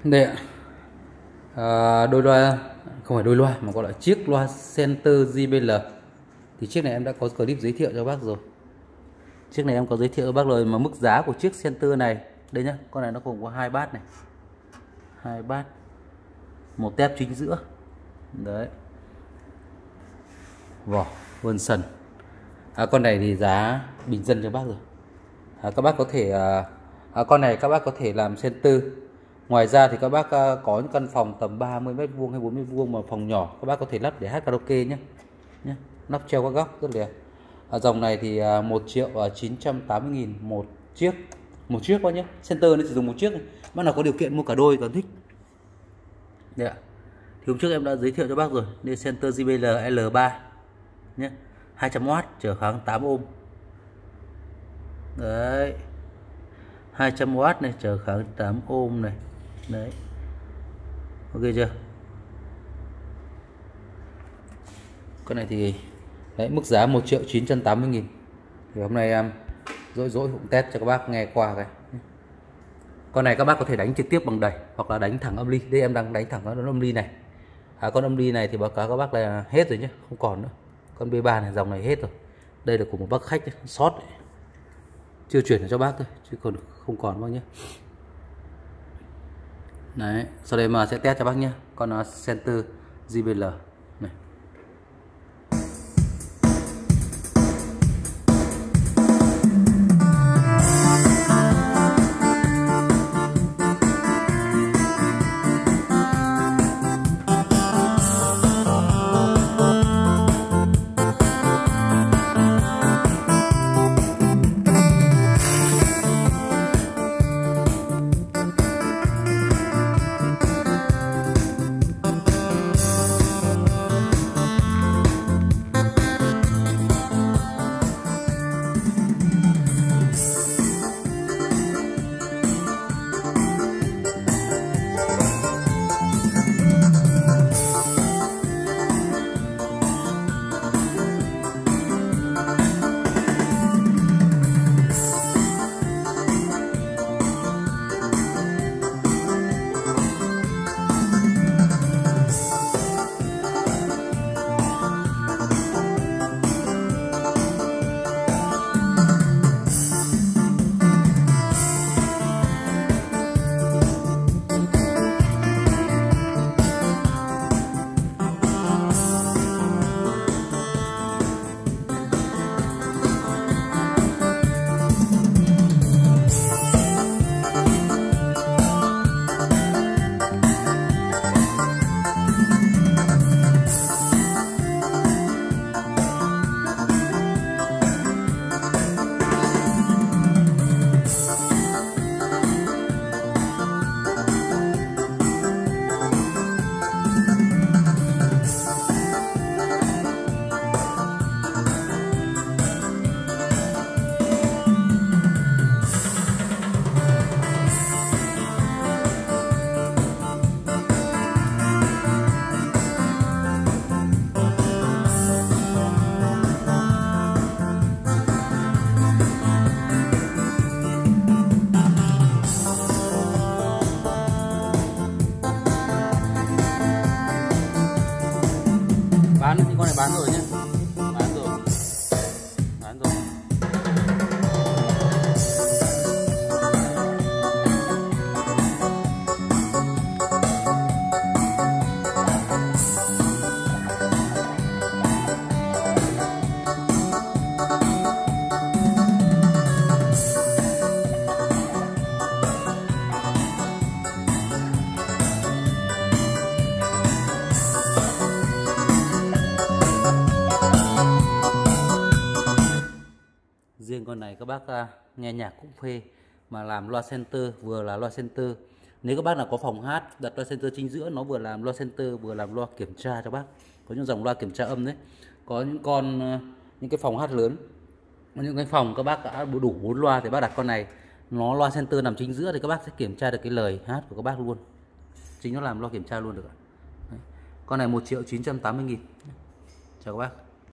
Đây ạ. Đôi loa, không phải đôi loa mà gọi là chiếc loa Center JBL. Thì chiếc này em đã có clip giới thiệu cho bác rồi. Chiếc này em có giới thiệu cho bác rồi, mà mức giá của chiếc Center này đây nhá, con này nó gồm có 2 bát này, 2 bát, một tép chính giữa, đấy, vỏ Wilson. Con này thì giá bình dân cho bác rồi. Các bác có thể con này các bác có thể làm Center. Ngoài ra thì các bác có những căn phòng tầm 30 m² hay 40 m² mà phòng nhỏ, các bác có thể lắp để hát karaoke nhé. Nắp treo các góc rất đẹp. Dòng này thì 1.980.000 một chiếc. Một chiếc quá nhé. Center nó chỉ dùng một chiếc. Bác nào có điều kiện mua cả đôi còn thích. Đây ạ. Thì hôm trước em đã giới thiệu cho bác rồi. Đây Center JBL L3 nhé. 200W trở kháng 8 ohm. Đấy. 200W này, trở kháng 8 ohm này. Đấy. Ok chưa? Con này thì đấy, mức giá 1.980.000. Thì hôm nay em dỗi cũng test cho các bác nghe qua cái. Con này các bác có thể đánh trực tiếp bằng đẩy hoặc là đánh thẳng âm ly. Đây em đang đánh thẳng con âm ly này. Con âm ly này thì báo cáo các bác là hết rồi nhé, không còn nữa. Con B3 này, dòng này hết rồi. Đây là của một bác khách sót đấy. Chưa chuyển cho bác thôi chứ còn không còn bác nhé. Đấy, sau đây mà sẽ test cho bác nhé. Con Center JBL này. Con này bán rồi nhé, bán rồi. Riêng con này các bác nghe nhạc cũng phê, mà làm loa Center, vừa là loa Center. Nếu các bác nào có phòng hát đặt loa Center chính giữa, nó vừa làm loa Center vừa làm loa kiểm tra cho bác. Có những dòng loa kiểm tra âm đấy. Có những cái phòng hát lớn, những cái phòng các bác đã đủ 4 loa thì bác đặt con này, nó loa Center nằm chính giữa thì các bác sẽ kiểm tra được cái lời hát của các bác luôn. Chính nó làm loa kiểm tra luôn được. Đấy. Con này 1.980.000. Chào các bác.